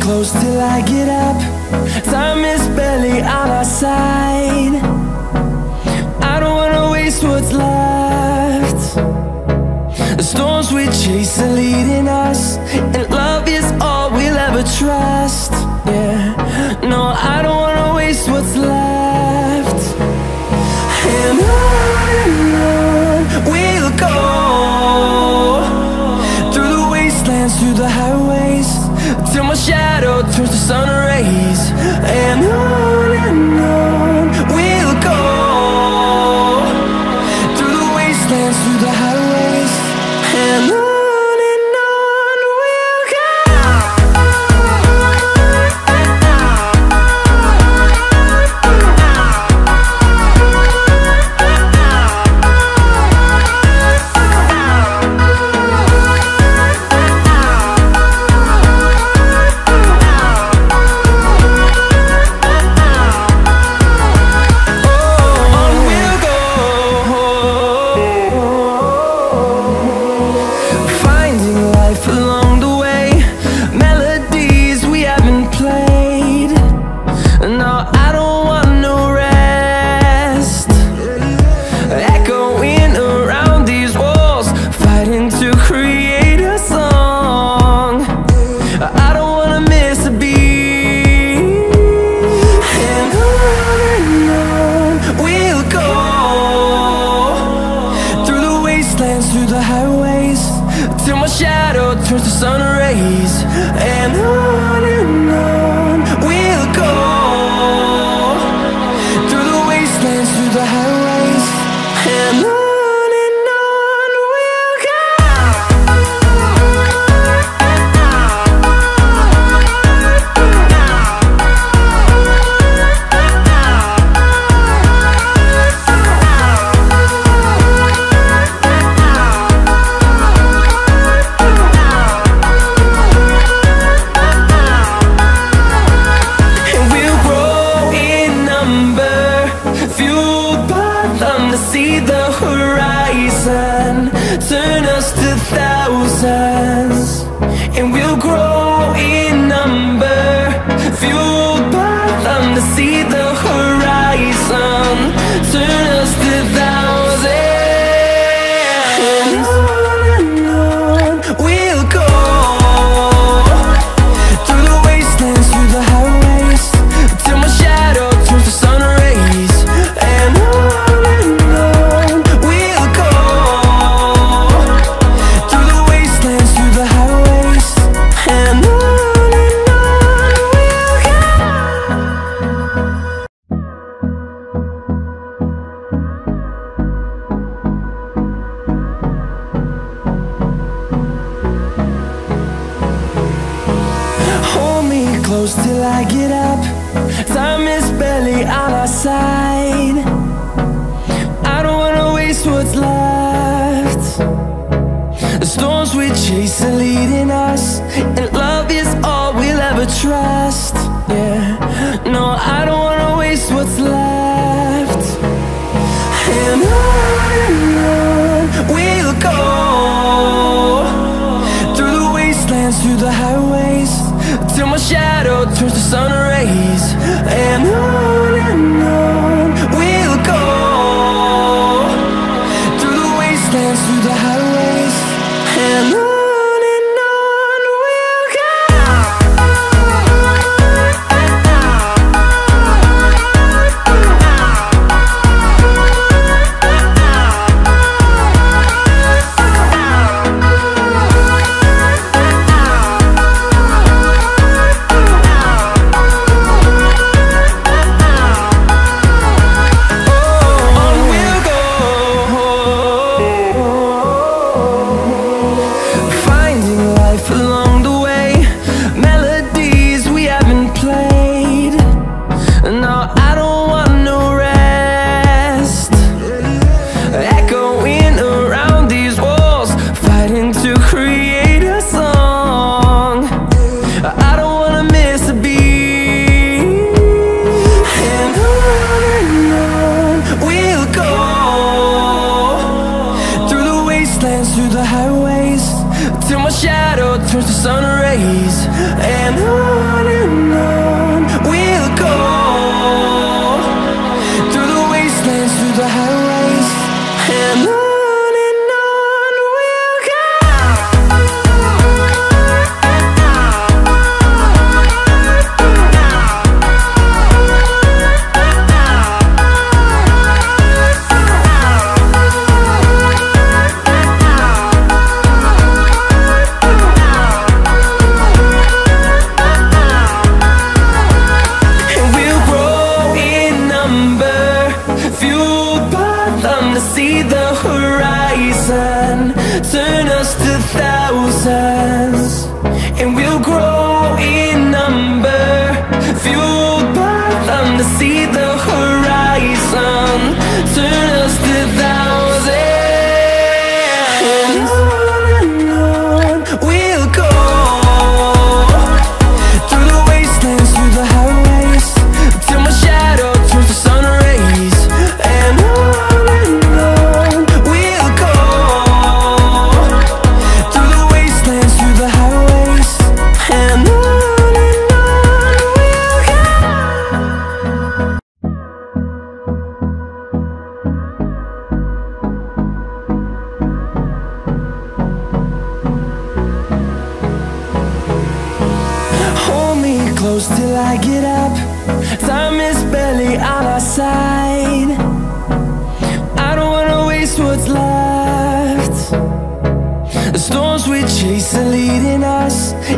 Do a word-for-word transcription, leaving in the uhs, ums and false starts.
close till I get up. Time is barely on our side. I don't wanna waste what's left. The storms we chase are leading us, and love is all we'll ever trust. Yeah, no, I don't wanna waste what's left. And on and on we'll go, through the wastelands, through the highways, till my shadow turns to sun rays. And on and on we'll go, through the wastelands, through the highways, and on. Through the highways, till my shadow turns to sun rays. And on and on we'll go, through the wastelands, through the highways, and on. See the horizon turn us to thousands, and we'll grow in number, fueled by them. To see the horizon turn us to thousands, and on and on we'll go, through the wastelands, through the highways, till my shadow turns to sun rays. And on close till I get up. Time is barely on our side. I don't wanna waste what's left. The storms we chase are leading us, and love is all we'll ever trust. Yeah, no, I don't wanna waste what's left. And on and on we'll go, through the wastelands, through the highways, till my shadow turns to sun rays. And on and on we'll go, through the wastelands, through the highways, and on. towards the sun rays, and on and on we'll go, through the wastelands, through the highways, and on. See the horizon, turn us to thousands, and we'll grow in number, fueled by them to see the horizon, turn us to thousands, and on and on we'll go, through the wastelands, through the highways, till my shadow turns to sun rays, and on. Close till I get up, time is barely on our side. I don't wanna waste what's left. The storms we chase are leading us